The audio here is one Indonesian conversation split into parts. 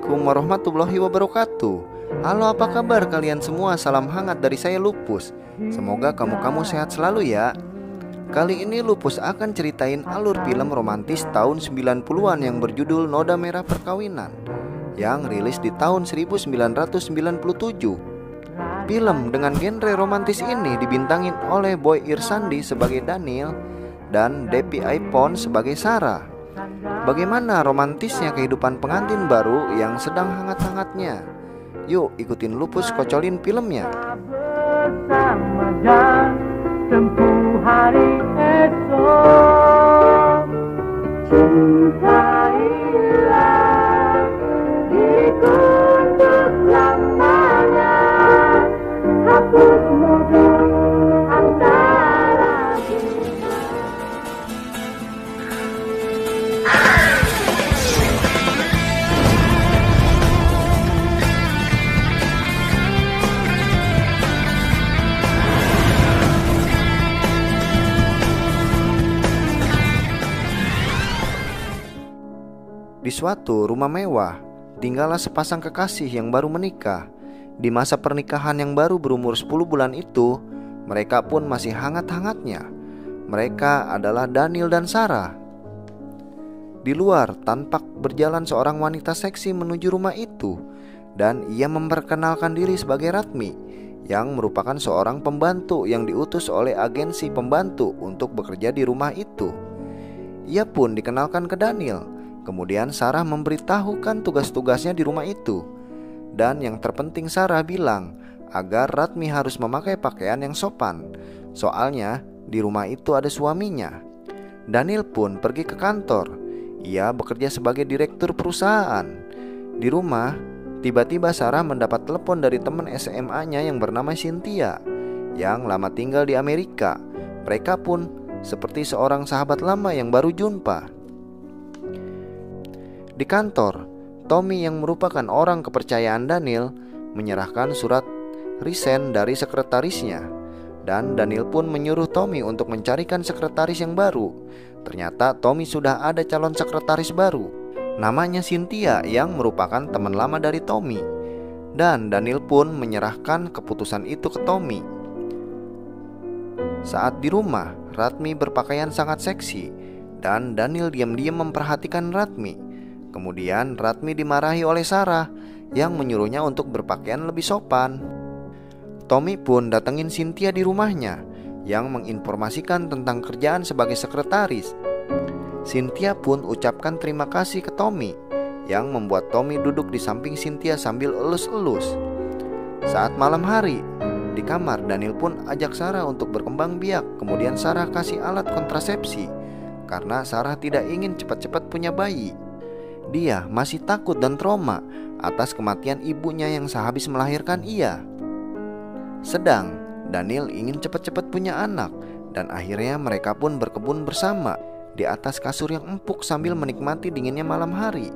Assalamualaikum warahmatullahi wabarakatuh. Halo, apa kabar kalian semua? Salam hangat dari saya Lupus. Semoga kamu sehat selalu ya. Kali ini Lupus akan ceritain alur film romantis tahun 90-an yang berjudul Noda Merah Perkawinan, yang rilis di tahun 1997. Film dengan genre romantis ini dibintangin oleh Boy Irsandi sebagai Daniel dan Depi Aipon sebagai Sarah. Bagaimana romantisnya kehidupan pengantin baru yang sedang hangat-hangatnya? Yuk ikutin Lupus kocolin filmnya. Bersama dan tempuh hari esok, cintailah diriku untuk lamanya, hapus mudut antara kita. Di suatu rumah mewah, tinggallah sepasang kekasih yang baru menikah. Di masa pernikahan yang baru berumur 10 bulan itu, mereka pun masih hangat-hangatnya. Mereka adalah Daniel dan Sarah. Di luar, tampak berjalan seorang wanita seksi menuju rumah itu, dan ia memperkenalkan diri sebagai Ratmi, yang merupakan seorang pembantu yang diutus oleh agensi pembantu untuk bekerja di rumah itu. Ia pun dikenalkan ke Daniel. Kemudian Sarah memberitahukan tugas-tugasnya di rumah itu. Dan yang terpenting Sarah bilang agar Ratmi harus memakai pakaian yang sopan, soalnya di rumah itu ada suaminya. Daniel pun pergi ke kantor. Ia bekerja sebagai direktur perusahaan. Di rumah, tiba-tiba Sarah mendapat telepon dari teman SMA-nya yang bernama Cynthia, yang lama tinggal di Amerika. Mereka pun seperti seorang sahabat lama yang baru jumpa. Di kantor, Tommy yang merupakan orang kepercayaan Daniel menyerahkan surat resign dari sekretarisnya. Dan Daniel pun menyuruh Tommy untuk mencarikan sekretaris yang baru. Ternyata Tommy sudah ada calon sekretaris baru, namanya Cynthia, yang merupakan teman lama dari Tommy. Dan Daniel pun menyerahkan keputusan itu ke Tommy. Saat di rumah, Ratmi berpakaian sangat seksi, dan Daniel diam-diam memperhatikan Ratmi. Kemudian Ratmi dimarahi oleh Sarah yang menyuruhnya untuk berpakaian lebih sopan. Tommy pun datengin Cynthia di rumahnya, yang menginformasikan tentang kerjaan sebagai sekretaris. Cynthia pun ucapkan terima kasih ke Tommy, yang membuat Tommy duduk di samping Cynthia sambil elus-elus. Saat malam hari, di kamar Daniel pun ajak Sarah untuk berkembang biak. Kemudian Sarah kasih alat kontrasepsi karena Sarah tidak ingin cepat-cepat punya bayi. Dia masih takut dan trauma atas kematian ibunya yang sehabis melahirkan ia. Sedang Daniel ingin cepat-cepat punya anak, dan akhirnya mereka pun berkebun bersama di atas kasur yang empuk sambil menikmati dinginnya malam hari.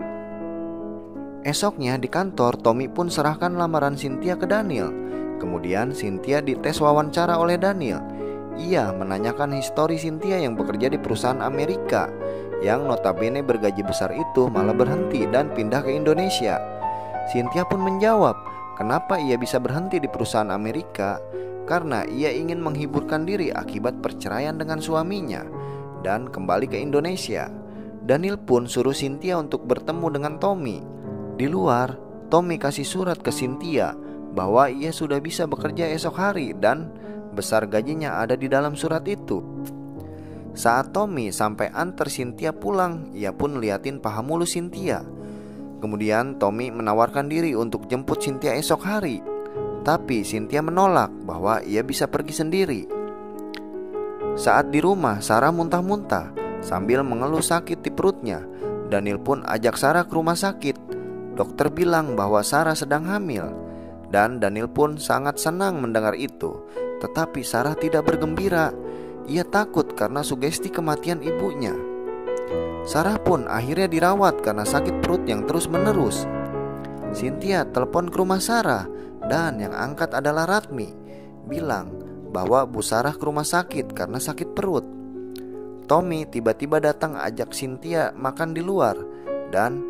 Esoknya di kantor, Tommy pun serahkan lamaran Cynthia ke Daniel. Kemudian Cynthia dites wawancara oleh Daniel. Ia menanyakan histori Cynthia yang bekerja di perusahaan Amerika, yang notabene bergaji besar itu malah berhenti dan pindah ke Indonesia. Cynthia pun menjawab kenapa ia bisa berhenti di perusahaan Amerika, karena ia ingin menghiburkan diri akibat perceraian dengan suaminya dan kembali ke Indonesia. Daniel pun suruh Cynthia untuk bertemu dengan Tommy. Di luar, Tommy kasih surat ke Cynthia bahwa ia sudah bisa bekerja esok hari dan besar gajinya ada di dalam surat itu. Saat Tommy sampai antar Cynthia pulang, ia pun liatin paha mulus Cynthia. Kemudian Tommy menawarkan diri untuk jemput Cynthia esok hari, tapi Cynthia menolak bahwa ia bisa pergi sendiri. Saat di rumah, Sarah muntah-muntah sambil mengeluh sakit di perutnya. Daniel pun ajak Sarah ke rumah sakit. Dokter bilang bahwa Sarah sedang hamil, dan Daniel pun sangat senang mendengar itu. Tetapi Sarah tidak bergembira. Ia takut karena sugesti kematian ibunya. Sarah pun akhirnya dirawat karena sakit perut yang terus-menerus. Cynthia telepon ke rumah Sarah, dan yang angkat adalah Ratmi. Bilang bahwa Bu Sarah ke rumah sakit karena sakit perut. Tommy tiba-tiba datang ajak Cynthia makan di luar, dan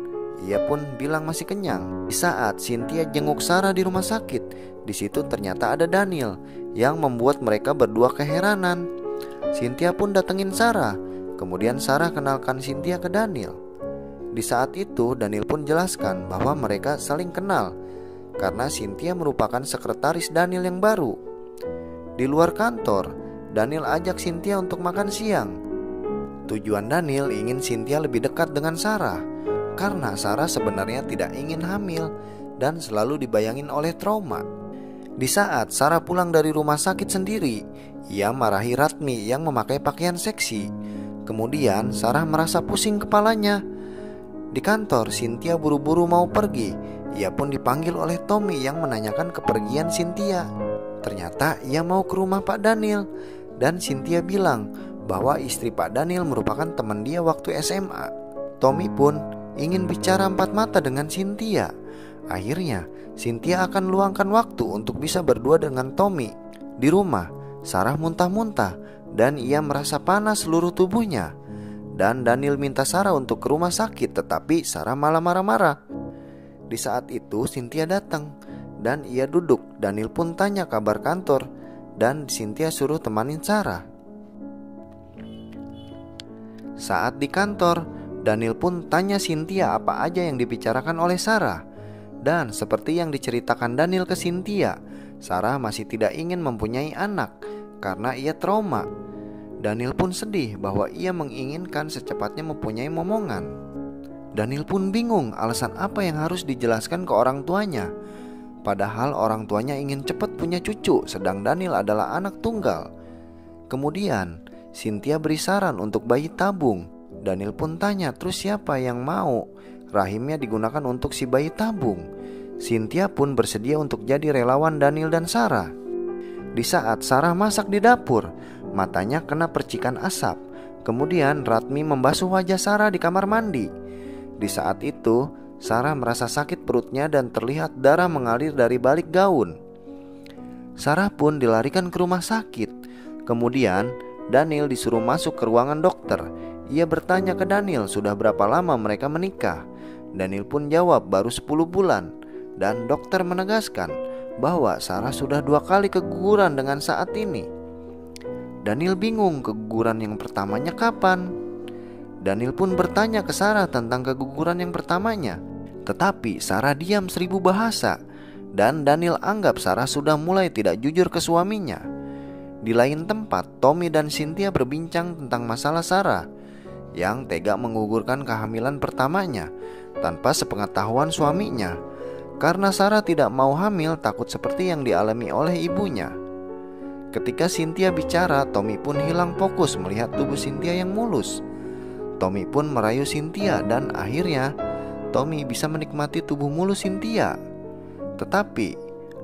ia pun bilang masih kenyang. Di saat Cynthia jenguk Sarah di rumah sakit, di situ ternyata ada Daniel yang membuat mereka berdua keheranan. Cynthia pun datengin Sarah. Kemudian Sarah kenalkan Cynthia ke Daniel. Di saat itu Daniel pun jelaskan bahwa mereka saling kenal karena Cynthia merupakan sekretaris Daniel yang baru. Di luar kantor, Daniel ajak Cynthia untuk makan siang. Tujuan Daniel ingin Cynthia lebih dekat dengan Sarah karena Sarah sebenarnya tidak ingin hamil dan selalu dibayangin oleh trauma. Di saat Sarah pulang dari rumah sakit sendiri, ia marahi Ratmi yang memakai pakaian seksi. Kemudian Sarah merasa pusing kepalanya. Di kantor, Cynthia buru-buru mau pergi. Ia pun dipanggil oleh Tommy yang menanyakan kepergian Cynthia. Ternyata ia mau ke rumah Pak Daniel. Dan Cynthia bilang bahwa istri Pak Daniel merupakan teman dia waktu SMA. Tommy pun ingin bicara empat mata dengan Cynthia. Akhirnya, Cynthia akan luangkan waktu untuk bisa berdua dengan Tommy. Di rumah, Sarah muntah-muntah dan ia merasa panas seluruh tubuhnya. Dan Daniel minta Sarah untuk ke rumah sakit, tetapi Sarah malah marah-marah. Di saat itu Cynthia datang dan ia duduk. Daniel pun tanya kabar kantor dan Cynthia suruh temanin Sarah. Saat di kantor, Daniel pun tanya Cynthia apa aja yang dibicarakan oleh Sarah. Dan seperti yang diceritakan Daniel ke Cynthia, Sarah masih tidak ingin mempunyai anak karena ia trauma. Daniel pun sedih bahwa ia menginginkan secepatnya mempunyai momongan. Daniel pun bingung alasan apa yang harus dijelaskan ke orang tuanya. Padahal orang tuanya ingin cepat punya cucu, sedang Daniel adalah anak tunggal. Kemudian Cynthia beri saran untuk bayi tabung. Daniel pun tanya, terus siapa yang mau rahimnya digunakan untuk si bayi tabung? Cynthia pun bersedia untuk jadi relawan Daniel dan Sarah. Di saat Sarah masak di dapur, matanya kena percikan asap. Kemudian Ratmi membasuh wajah Sarah di kamar mandi. Di saat itu Sarah merasa sakit perutnya dan terlihat darah mengalir dari balik gaun. Sarah pun dilarikan ke rumah sakit. Kemudian Daniel disuruh masuk ke ruangan dokter. Ia bertanya ke Daniel sudah berapa lama mereka menikah. Daniel pun jawab baru 10 bulan. Dan dokter menegaskan bahwa Sarah sudah 2 kali keguguran dengan saat ini. Daniel bingung keguguran yang pertamanya kapan. Daniel pun bertanya ke Sarah tentang keguguran yang pertamanya. Tetapi Sarah diam 1000 bahasa. Dan Daniel anggap Sarah sudah mulai tidak jujur ke suaminya. Di lain tempat, Tommy dan Cynthia berbincang tentang masalah Sarah yang tega menggugurkan kehamilan pertamanya tanpa sepengetahuan suaminya. Karena Sarah tidak mau hamil, takut seperti yang dialami oleh ibunya. Ketika Cynthia bicara, Tommy pun hilang fokus melihat tubuh Cynthia yang mulus. Tommy pun merayu Cynthia dan akhirnya Tommy bisa menikmati tubuh mulus Cynthia. Tetapi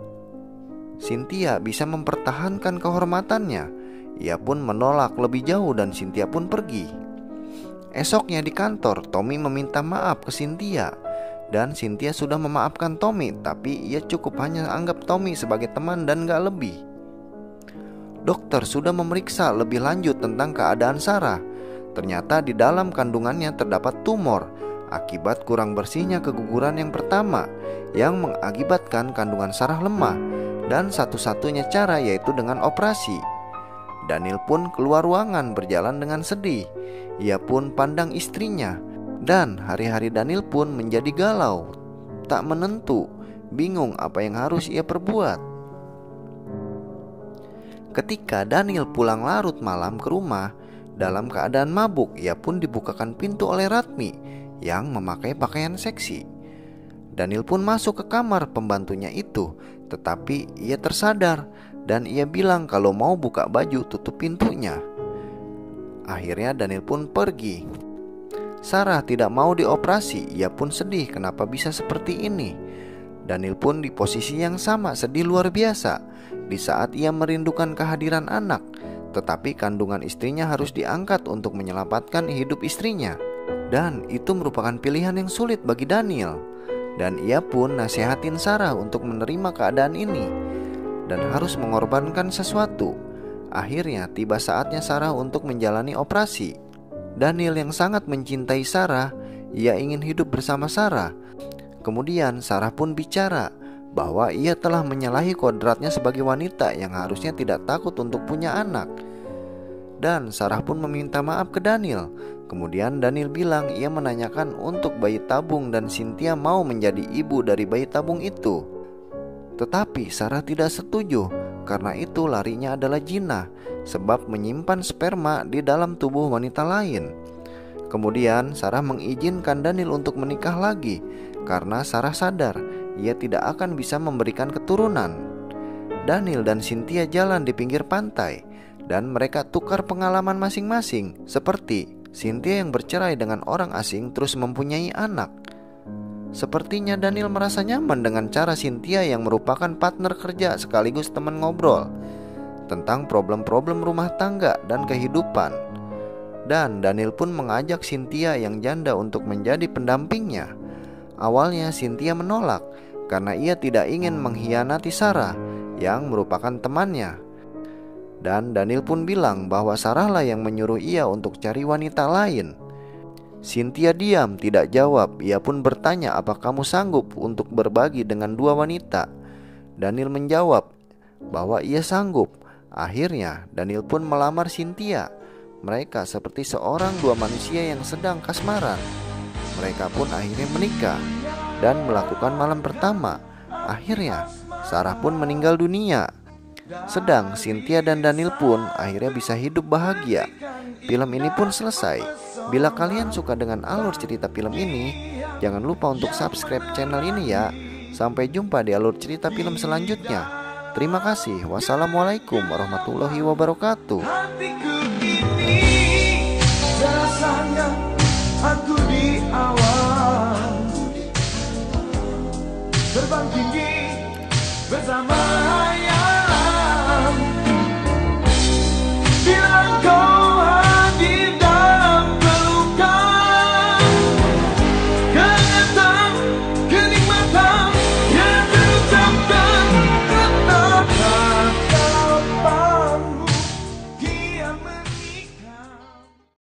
Cynthia bisa mempertahankan kehormatannya. Ia pun menolak lebih jauh dan Cynthia pun pergi. Esoknya di kantor, Tommy meminta maaf ke Cynthia. Dan Cynthia sudah memaafkan Tommy, tapi ia cukup hanya anggap Tommy sebagai teman dan gak lebih. Dokter sudah memeriksa lebih lanjut tentang keadaan Sarah. Ternyata di dalam kandungannya terdapat tumor akibat kurang bersihnya keguguran yang pertama, yang mengakibatkan kandungan Sarah lemah. Dan satu-satunya cara yaitu dengan operasi. Daniel pun keluar ruangan berjalan dengan sedih. Ia pun pandang istrinya. Dan hari-hari Daniel pun menjadi galau, tak menentu, bingung apa yang harus ia perbuat. Ketika Daniel pulang larut malam ke rumah dalam keadaan mabuk, ia pun dibukakan pintu oleh Ratmi yang memakai pakaian seksi. Daniel pun masuk ke kamar pembantunya itu, tetapi ia tersadar dan ia bilang kalau mau buka baju tutup pintunya. Akhirnya Daniel pun pergi. Sarah tidak mau dioperasi. Ia pun sedih kenapa bisa seperti ini. Daniel pun di posisi yang sama, sedih luar biasa di saat ia merindukan kehadiran anak. Tetapi kandungan istrinya harus diangkat untuk menyelamatkan hidup istrinya. Dan itu merupakan pilihan yang sulit bagi Daniel. Dan ia pun nasihatin Sarah untuk menerima keadaan ini dan harus mengorbankan sesuatu. Akhirnya tiba saatnya Sarah untuk menjalani operasi. Daniel yang sangat mencintai Sarah, ia ingin hidup bersama Sarah. Kemudian Sarah pun bicara bahwa ia telah menyalahi kodratnya sebagai wanita yang harusnya tidak takut untuk punya anak. Dan Sarah pun meminta maaf ke Daniel. Kemudian Daniel bilang ia menanyakan untuk bayi tabung dan Cynthia mau menjadi ibu dari bayi tabung itu. Tetapi Sarah tidak setuju, karena itu larinya adalah zina, sebab menyimpan sperma di dalam tubuh wanita lain. Kemudian Sarah mengizinkan Daniel untuk menikah lagi, karena Sarah sadar ia tidak akan bisa memberikan keturunan. Daniel dan Cynthia jalan di pinggir pantai, dan mereka tukar pengalaman masing-masing, seperti Cynthia yang bercerai dengan orang asing terus mempunyai anak. Sepertinya Daniel merasa nyaman dengan cara Cynthia yang merupakan partner kerja sekaligus teman ngobrol tentang problem-problem rumah tangga dan kehidupan. Dan Daniel pun mengajak Cynthia yang janda untuk menjadi pendampingnya. Awalnya Cynthia menolak karena ia tidak ingin mengkhianati Sarah yang merupakan temannya. Dan Daniel pun bilang bahwa Sarah lah yang menyuruh ia untuk cari wanita lain. Cynthia diam, tidak jawab. Ia pun bertanya, "Apa kamu sanggup untuk berbagi dengan dua wanita?" Daniel menjawab bahwa ia sanggup. Akhirnya Daniel pun melamar Cynthia. Mereka seperti dua manusia yang sedang kasmaran. Mereka pun akhirnya menikah dan melakukan malam pertama. Akhirnya Sarah pun meninggal dunia. Sedang Cynthia dan Daniel pun akhirnya bisa hidup bahagia. Film ini pun selesai. Bila kalian suka dengan alur cerita film ini, jangan lupa untuk subscribe channel ini ya. Sampai jumpa di alur cerita film selanjutnya. Terima kasih. Wassalamualaikum warahmatullahi wabarakatuh. Hatiku ini rasanya aku di awan, terbang tinggi